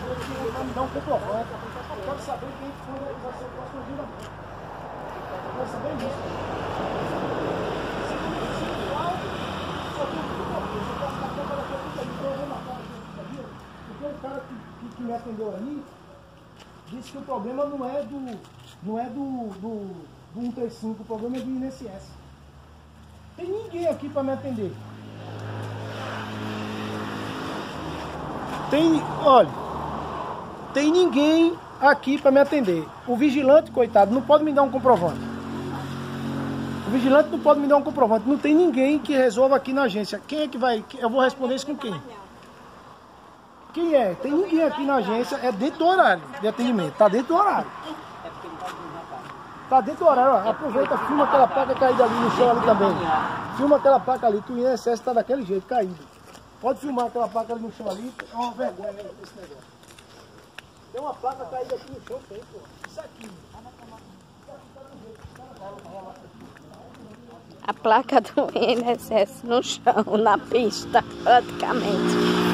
vai me dar um comprovante. Eu quero saber quem foi vai ser o próximo giramento. Eu quero saber isso. Porque o cara que me atendeu aí disse que o problema não é do 135, o problema é do INSS. Tem ninguém aqui para me atender. Tem ninguém aqui para me atender. O vigilante, coitado, não pode me dar um comprovante. O vigilante não pode me dar um comprovante. Não tem ninguém que resolva aqui na agência. Quem é que vai? Eu vou responder isso com quem? Quem é? Tem ninguém aqui na agência. É dentro do horário de atendimento. Tá dentro do horário. Tá dentro do horário. Ó. Aproveita, filma aquela placa caída ali no chão ali também. Filma aquela placa ali, que o INSS tá daquele jeito, caído. Pode filmar aquela placa ali no chão ali. É uma vergonha esse negócio. Tem uma placa caída aqui no chão, tem, pô. Isso aqui. A placa do INSS no chão, na pista, praticamente.